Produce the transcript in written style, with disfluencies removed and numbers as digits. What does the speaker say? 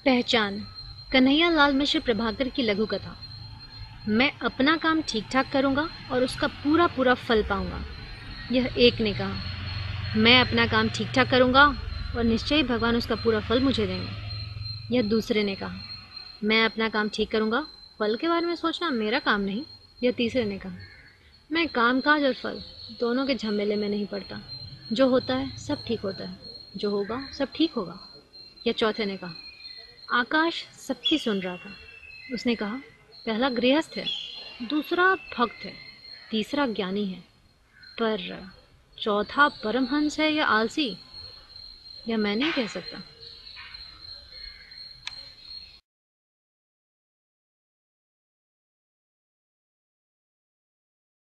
पहचान। कन्हैया लाल मिश्र प्रभाकर की लघु कथा। मैं अपना काम ठीक ठाक करूँगा और उसका पूरा पूरा फल पाऊँगा, यह एक ने कहा। मैं अपना काम ठीक ठाक करूँगा और निश्चय ही भगवान उसका पूरा फल मुझे देंगे, यह दूसरे ने कहा। मैं अपना काम ठीक करूँगा, फल के बारे में सोचना मेरा काम नहीं, यह तीसरे ने कहा। मैं काम काज और फल दोनों के झमेले में नहीं पड़ता, जो होता है सब ठीक होता है, जो होगा सब ठीक होगा, यह चौथे ने कहा। आकाश सबकी सुन रहा था। उसने कहा, पहला गृहस्थ है, दूसरा भक्त है, तीसरा ज्ञानी है, पर चौथा परमहंस है या आलसी, यह मैं नहीं कह सकता।